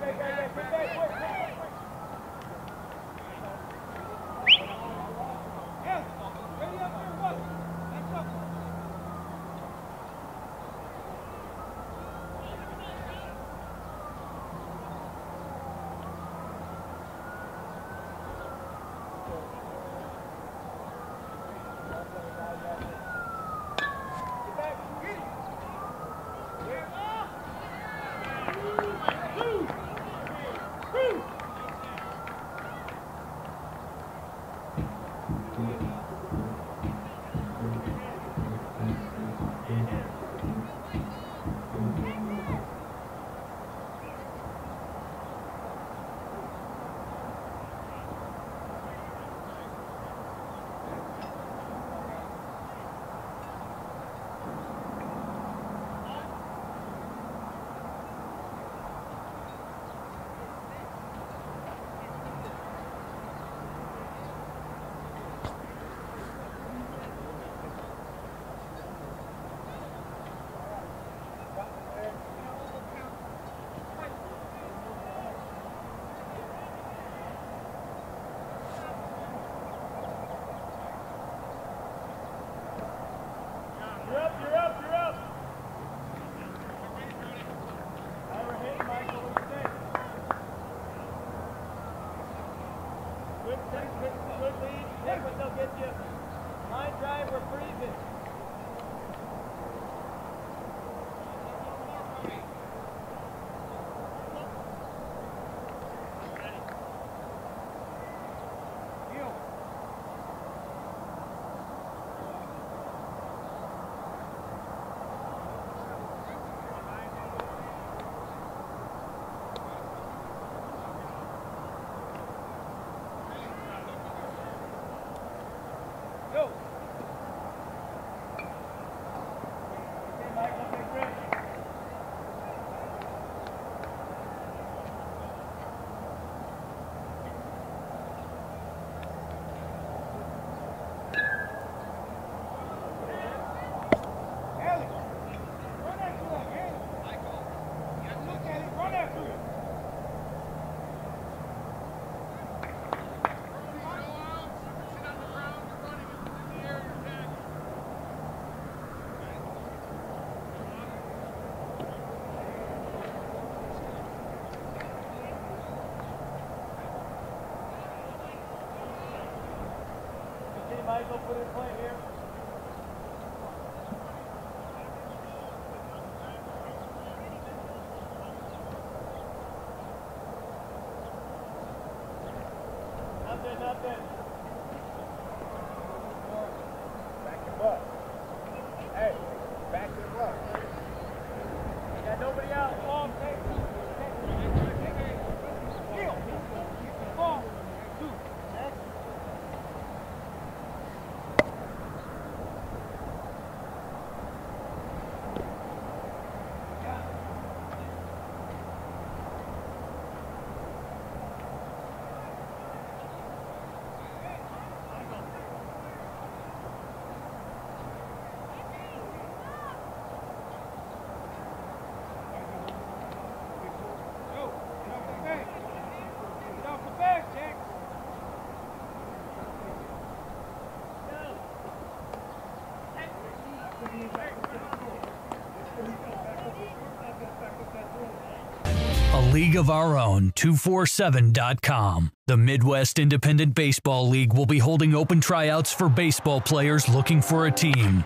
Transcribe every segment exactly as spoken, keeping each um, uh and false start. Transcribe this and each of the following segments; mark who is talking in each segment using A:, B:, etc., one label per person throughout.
A: Michael, put it in play here. Nothing, nothing. Back your butt. Hey, back your butt. You got nobody out. Long take. Heel. Long. Two. Next.
B: A League of Our Own two forty-seven dot com. The Midwest Independent Baseball League will be holding open tryouts for baseball players looking for a team.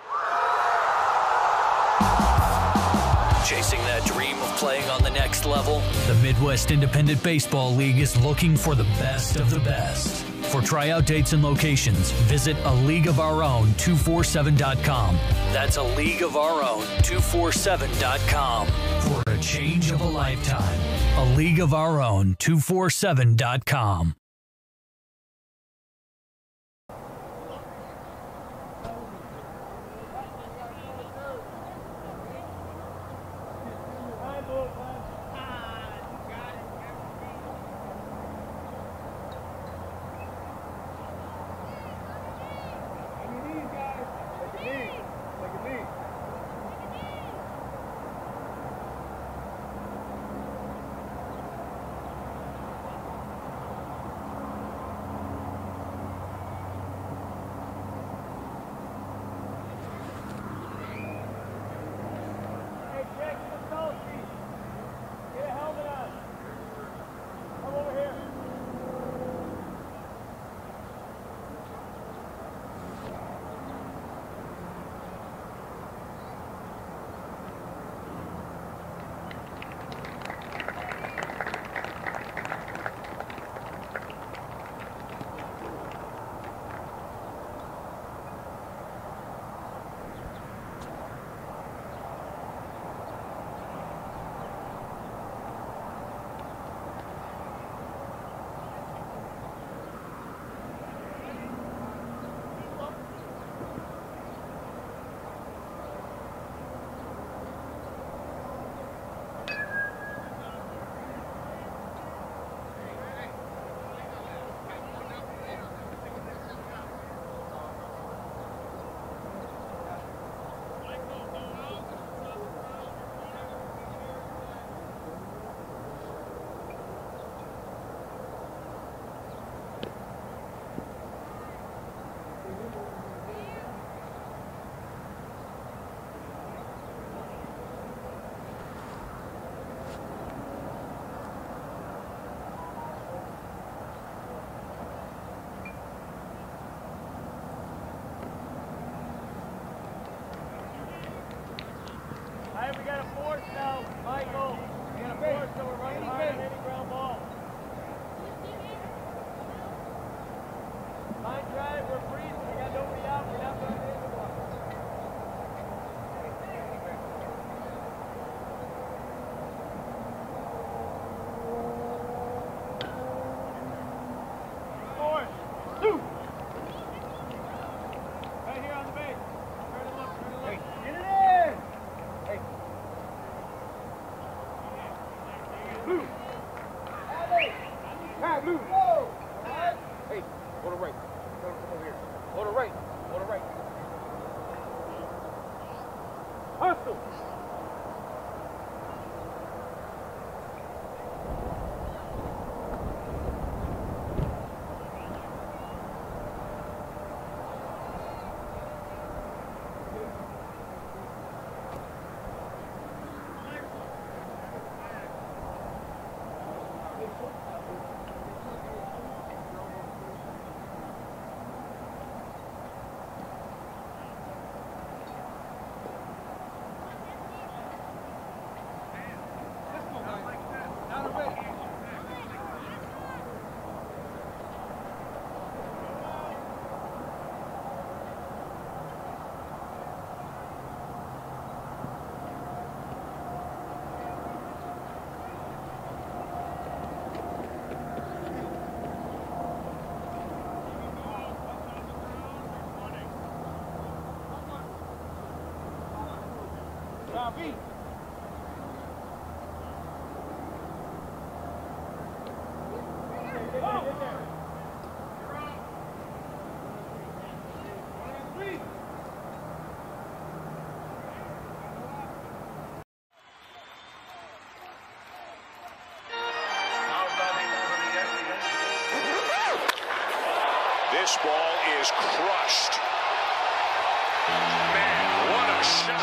B: Chasing that dream of playing on the next level? The Midwest Independent Baseball League is looking for the best of the best. For tryout dates and locations, visit a league of our own two forty-seven dot com. That's a league of our own two forty-seven dot com. For a change of a lifetime, a league of our own two forty-seven dot com.
A: blue. Whoa. Hey, go to right. Come over here. Go to right. Go to right. Hustle. Beat.
C: This ball is crushed. Man, what a shot.